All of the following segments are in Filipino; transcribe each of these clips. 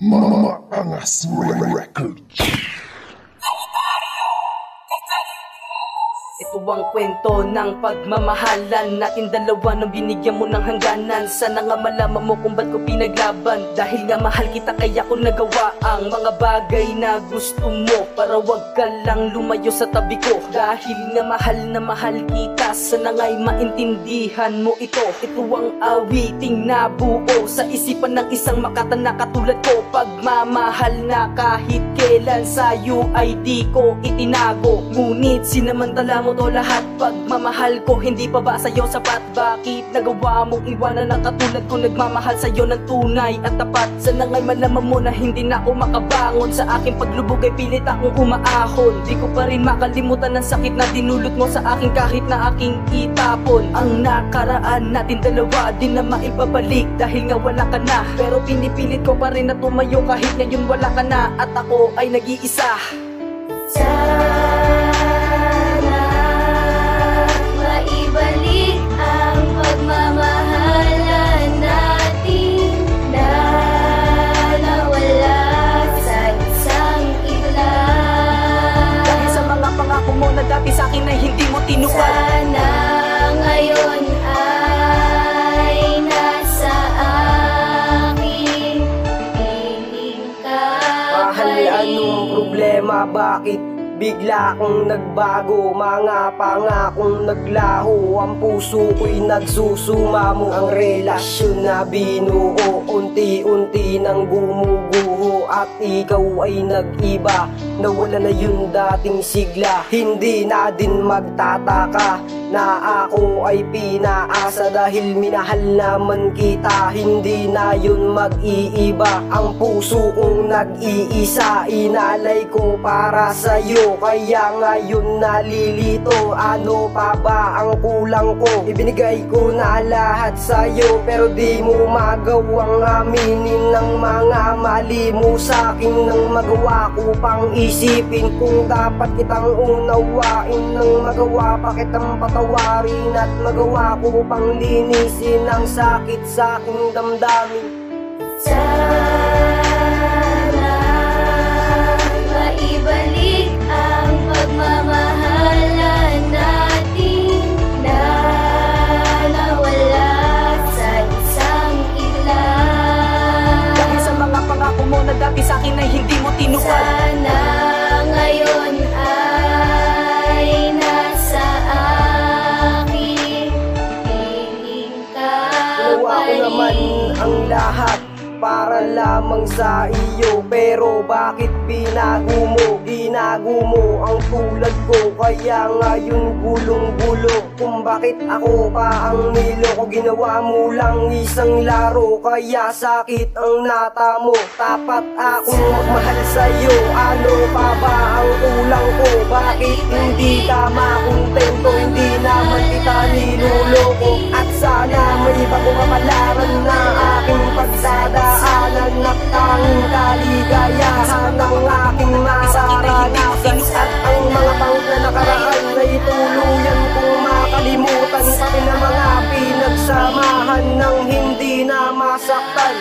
Mama Angas Records. Ito ang kwento ng pagmamahalan natin dalawa nung binigyan mo ng hangganan. Sana nga malaman mo kung ba't ko pinaglaban. Dahil nga mahal kita kaya ko nagawa ang mga bagay na gusto mo, para wag ka lang lumayo sa tabi ko. Dahil nga mahal kita, sana nga'y maintindihan mo ito. Ito ang awiting nabuo sa isipan ng isang makatanda katulad ko. Pagmamahal na kahit kailan sa'yo ay di ko itinago. Ngunit sinamantala mo to lahat. Pagmamahal ko hindi pa ba sa'yo sapat? Bakit nagawa mong iwanan na katulad ko? Nagmamahal sa'yo ng tunay at tapat. Sana nga'y malaman mo na hindi na ako makabangon. Sa aking paglubog ay pilit akong umaahon. Di ko pa rin makalimutan ang sakit na dinulot mo sa akin kahit na aking itapon. Ang nakaraan natin dalawa di na maibabalik dahil nga wala ka na. Pero pinipilit ko pa rin na tumayo kahit ngayon wala ka na. At ako ay nag-iisa. Maibalik ang pagmamahalan natin na nawala sa isang iglang. Dahil sa mga pangako mo na dati sa akin ay hindi mo tinupad. Sana ngayon ay nasa aking piling ka Mahal, anong problema? Bakit bigla kong nagbago? Mga pangakong naglaho, ang puso ko'y nagsusumamo. Ang relasyon na binuo, unti-unti nang gumuguho. At ikaw ay nag-iba, nawala na yung dating sigla. Hindi na din magtataka na ako ay pinaasa dahil minahal naman kita. Hindi na yun mag-iiba. Ang puso kong nag-iisa, inalay ko para sa'yo. Kaya ngayon nalilito, ano pa ba ang kulang ko? Ibinigay ko na lahat sa'yo, pero di mo magawang aminin ng mga mali mo sa'kin. Nang magawa ko pang isipin kung dapat kitang unawain. Nang magawa pa kitang patawarin at magawa ko pang linisin ang sakit sa aking damdamin. Sana maibalik ang pagmamahalan natin na nawala sa isang iglang. Dahil sa mga pangako mo na dati sa akin ay hindi mo tinupad. Sana ngayon ay nasa aking piling ka Ginawa ko naman ang lahat para lamang sa iyo, pero bakit binago mo? Ginago mo ang tulad ko, kaya ngayon gulong-gulo. Kung bakit ako pa ang niloko, ginawa mo lang isang laro. Kaya sakit ang natamo, tapat akong magmahal sa'yo. Ano pa ba ang kulang ko? Bakit hindi ka makontento? Hindi naman kita niluloko. At sana may bagong kapalaran na aking pagdadaanan. At tanging kaligayahan ang aking mararanasan. At ang mga pangit na nakaraan ay tuluyan kong makalimutan. Pati na mga pinagsamahan ng hindi na masaktan.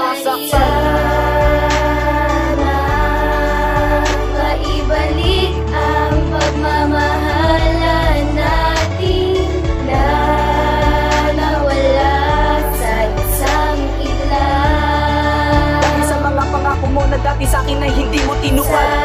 maibalik ang pagmamahalan natin na nawala sa isang iglang. Dahil sa mga pangako mo na dati sa akin ay hindi mo tinupad.